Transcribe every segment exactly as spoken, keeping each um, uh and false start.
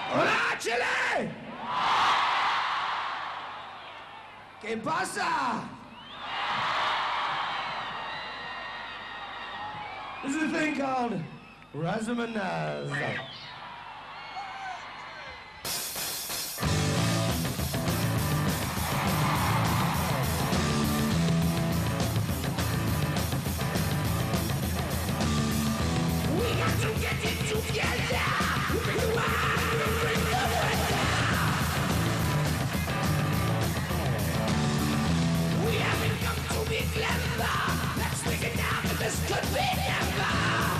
¡Hola, Chile! ¿Qué pasa? This is a thing called Razamanaz. We got to get it together. We haven't come to be clever. Let's make it now, but this could be never.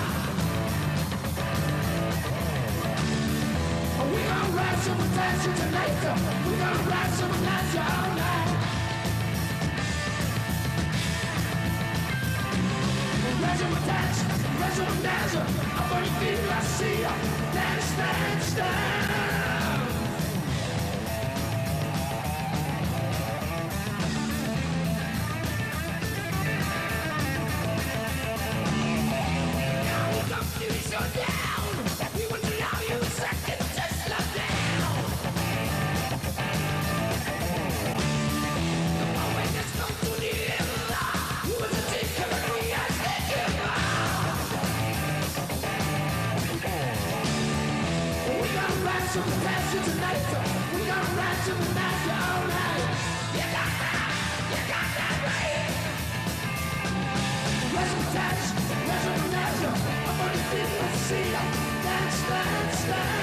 We gonna ride some attention tonight. We gonna ride some attention all night. Regiment dance, regiment dance. Up on your feet, I see ya. Dance, dance, dance. Now we come to show down. We want to allow you a second to slow down. The moment has come to deliver. You want to take care of me as the giver. We gonna ride some passion tonight. We gonna ride some passion all night. You got that, you got that right. Resume touch, resume measure. Up on the feet, let's see ya. Dance, dance, dance.